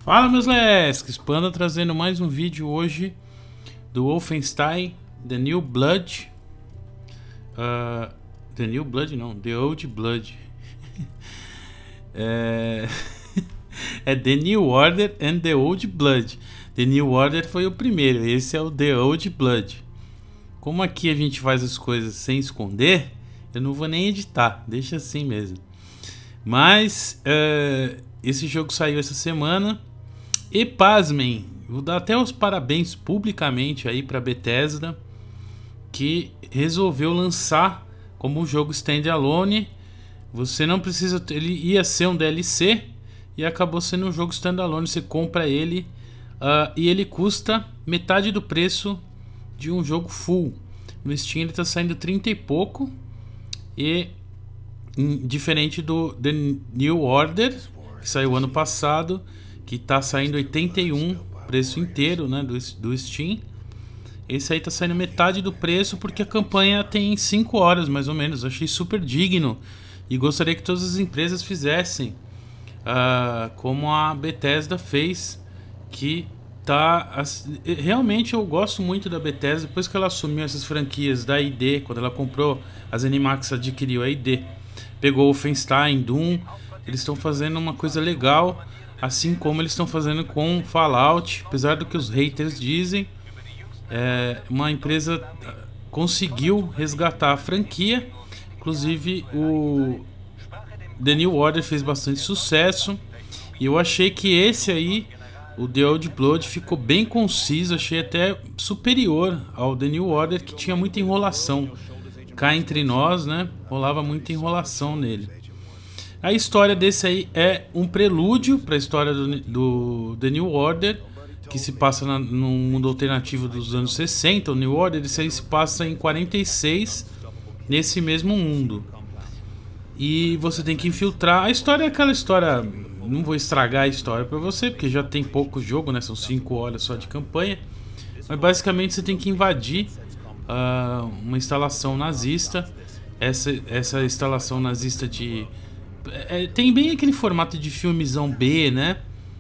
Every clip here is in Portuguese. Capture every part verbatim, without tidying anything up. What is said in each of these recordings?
Fala, meus lesques! Panda trazendo mais um vídeo hoje do Wolfenstein The New Blood. uh, The New Blood não, The Old Blood. é... é The New Order and The Old Blood. The New Order foi o primeiro, esse é o The Old Blood. Como aqui a gente faz as coisas sem esconder, eu não vou nem editar, deixa assim mesmo. Mas uh, esse jogo saiu essa semana. E pasmem, vou dar até os parabéns publicamente aí para Bethesda, que resolveu lançar como um jogo standalone. Você não precisa, ele ia ser um D L C e acabou sendo um jogo standalone. Você compra ele uh, e ele custa metade do preço de um jogo full. No Steam ele está saindo trinta e pouco, e em, diferente do The New Order, que saiu ano passado, que tá saindo oitenta e um, preço inteiro, né, do, do Steam. Esse aí tá saindo metade do preço porque a campanha tem cinco horas mais ou menos. Eu achei super digno e gostaria que todas as empresas fizessem uh, como a Bethesda fez, que tá... Realmente eu gosto muito da Bethesda. Depois que ela assumiu essas franquias da I D, quando ela comprou as Animax, adquiriu a I D, pegou o Wolfenstein, Doom, eles estão fazendo uma coisa legal. Assim como eles estão fazendo com Fallout, apesar do que os haters dizem, é, uma empresa conseguiu resgatar a franquia. Inclusive o The New Order fez bastante sucesso, e eu achei que esse aí, o The Old Blood, ficou bem conciso. Achei até superior ao The New Order, que tinha muita enrolação. Cá entre nós, né, rolava muita enrolação nele. A história desse aí é um prelúdio para a história do, do The New Order, que se passa na, no mundo alternativo dos anos sessenta. O New Order, esse aí se passa em quarenta e seis, nesse mesmo mundo. E você tem que infiltrar. A história é aquela história... Não vou estragar a história para você, porque já tem pouco jogo, né? São cinco horas só de campanha. Mas basicamente você tem que invadir uh, uma instalação nazista. Essa, essa instalação nazista de... É, tem bem aquele formato de filmezão B, né?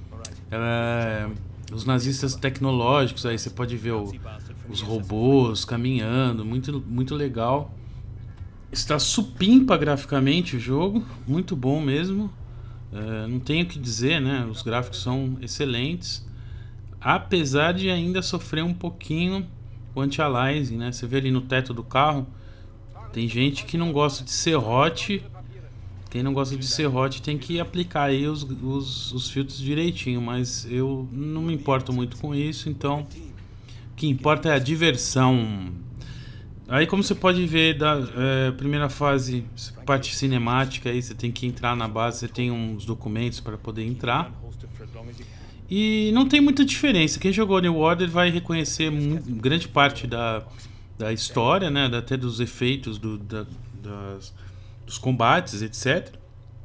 É, os nazistas tecnológicos, aí você pode ver o, os robôs caminhando, muito, muito legal. Está supimpa graficamente o jogo, muito bom mesmo. É, não tenho o que dizer, né? Os gráficos são excelentes, apesar de ainda sofrer um pouquinho o anti-aliasing, né? Você vê ali no teto do carro, tem gente que não gosta de serrote. Quem não gosta de serrote tem que aplicar aí os, os, os filtros direitinho, mas eu não me importo muito com isso, então o que importa é a diversão. Aí, como você pode ver, da é, primeira fase, parte cinemática, aí você tem que entrar na base, você tem uns documentos para poder entrar. E não tem muita diferença. Quem jogou New Order vai reconhecer muito, grande parte da, da história, né, até dos efeitos do, da, das... dos combates, etcétera.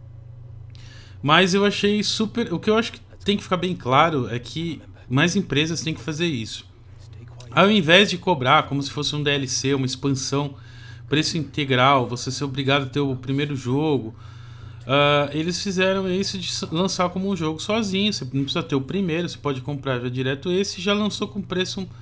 Mas eu achei super... O que eu acho que tem que ficar bem claro é que mais empresas têm que fazer isso. Ao invés de cobrar como se fosse um D L C, uma expansão, preço integral, você ser obrigado a ter o primeiro jogo, uh, eles fizeram isso de lançar como um jogo sozinho. Você não precisa ter o primeiro, você pode comprar já direto esse, e já lançou com preço uh,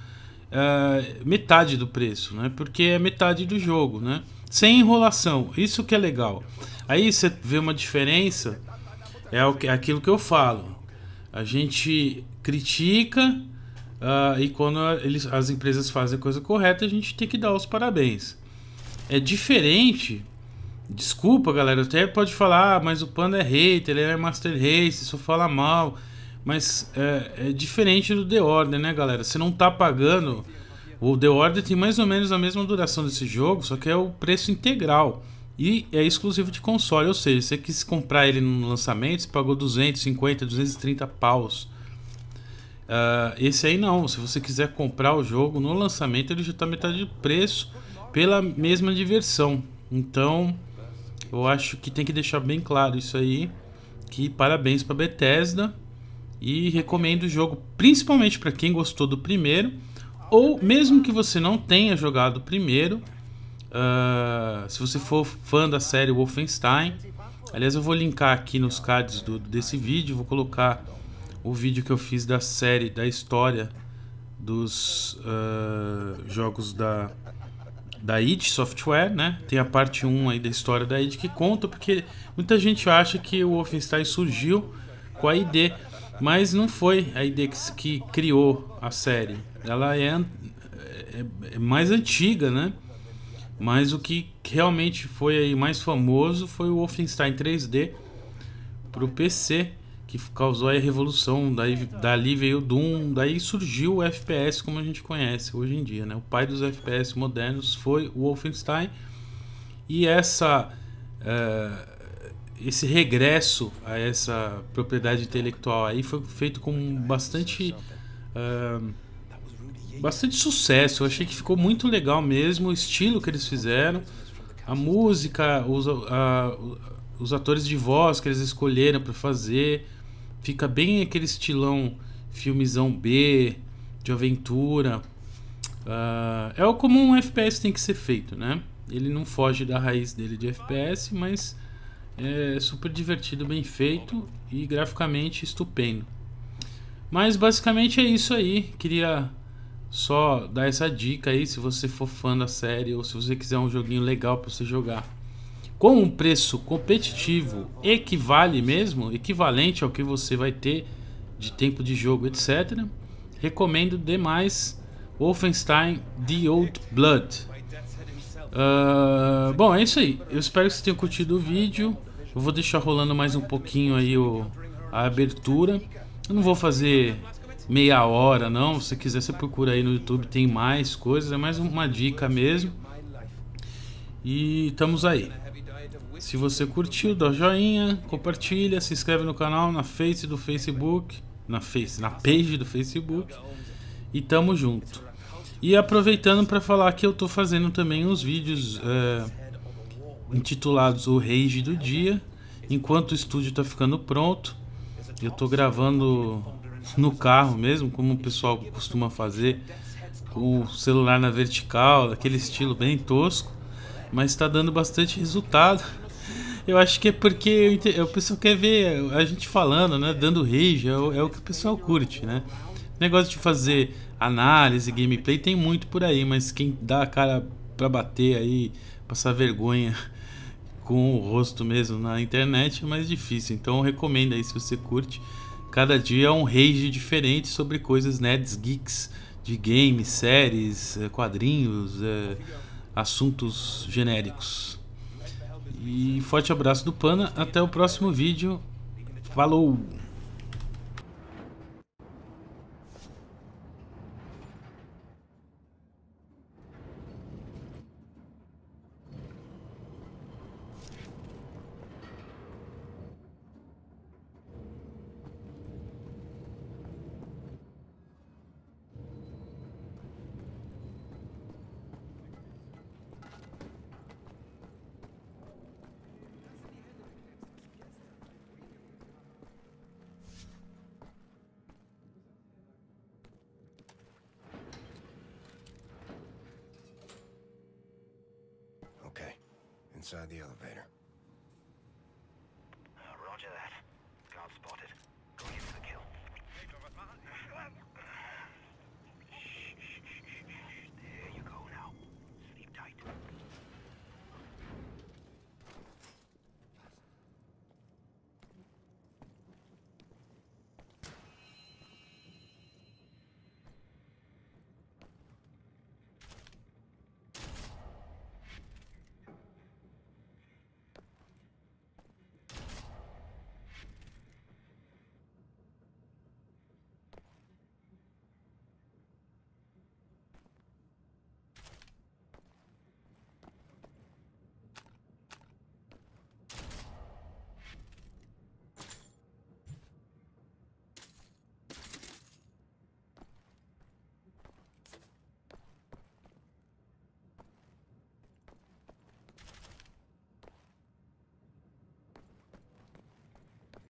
metade do preço, né? Porque é metade do jogo, né? Sem enrolação, isso que é legal. Aí você vê uma diferença, é, o que, é aquilo que eu falo. A gente critica uh, e quando eles, as empresas fazem a coisa correta, a gente tem que dar os parabéns. É diferente, desculpa galera, até pode falar, ah, mas o Panda é hater, ele é Master Race, só fala mal. Mas é, é diferente do The Order, né galera? Você não tá pagando... O The Order tem mais ou menos a mesma duração desse jogo, só que é o preço integral. E é exclusivo de console, ou seja, se você quis comprar ele no lançamento, você pagou duzentos e cinquenta, duzentos e trinta paus. Uh, esse aí não, se você quiser comprar o jogo no lançamento, ele já está metade do preço pela mesma diversão. Então, eu acho que tem que deixar bem claro isso aí, que parabéns para Bethesda. E recomendo o jogo principalmente para quem gostou do primeiro, ou mesmo que você não tenha jogado primeiro, uh, se você for fã da série Wolfenstein. Aliás, eu vou linkar aqui nos cards do, desse vídeo, vou colocar o vídeo que eu fiz da série, da história dos uh, jogos da, da I D Software, né? Tem a parte um aí da história da I D que conta, porque muita gente acha que o Wolfenstein surgiu com a I D, mas não foi a I D que, que criou a série. Ela é, é, é mais antiga, né? Mas o que realmente foi aí mais famoso foi o Wolfenstein três D pro P C, que causou a revolução. Daí, dali veio o Doom, daí surgiu o F P S como a gente conhece hoje em dia, né? O pai dos F P S modernos foi o Wolfenstein. E essa, uh, esse regresso a essa propriedade intelectual aí foi feito com bastante... Uh, bastante sucesso. Eu achei que ficou muito legal mesmo o estilo que eles fizeram, a música, os, a, os atores de voz que eles escolheram para fazer. Fica bem aquele estilão filmezão B, de aventura. Uh, é como um F P S tem que ser feito, né? Ele não foge da raiz dele de F P S, mas é super divertido, bem feito e graficamente estupendo. Mas basicamente é isso aí. Queria só dar essa dica aí, se você for fã da série ou se você quiser um joguinho legal para você jogar com um preço competitivo, equivale mesmo, equivalente ao que você vai ter de tempo de jogo, etcétera. Recomendo demais Wolfenstein The Old Blood. Uh, bom, é isso aí. Eu espero que vocês tenham curtido o vídeo. Eu vou deixar rolando mais um pouquinho aí o, a abertura. Eu não vou fazer meia hora não, se quiser você procura aí no YouTube, tem mais coisas, é mais uma dica mesmo. E estamos aí. Se você curtiu, dá joinha, compartilha, se inscreve no canal, na face do Facebook, na face, na page do Facebook. E tamo junto. E aproveitando para falar que eu tô fazendo também uns vídeos é, intitulados O Rage do Dia. Enquanto o estúdio tá ficando pronto, eu tô gravando no carro mesmo, como o pessoal costuma fazer, com o celular na vertical, aquele estilo bem tosco, mas está dando bastante resultado. Eu acho que é porque o pessoal quer ver a gente falando, né, dando rage, é o, é o que o pessoal curte, né? Negócio de fazer análise, gameplay tem muito por aí, mas quem dá a cara pra bater aí, passar vergonha com o rosto mesmo na internet é mais difícil. Então eu recomendo aí, se você curte. Cada dia é um rage diferente sobre coisas nerds, geeks, de games, séries, quadrinhos, é, assuntos genéricos. E forte abraço do Pana, até o próximo vídeo. Falou! Okay, inside the elevator.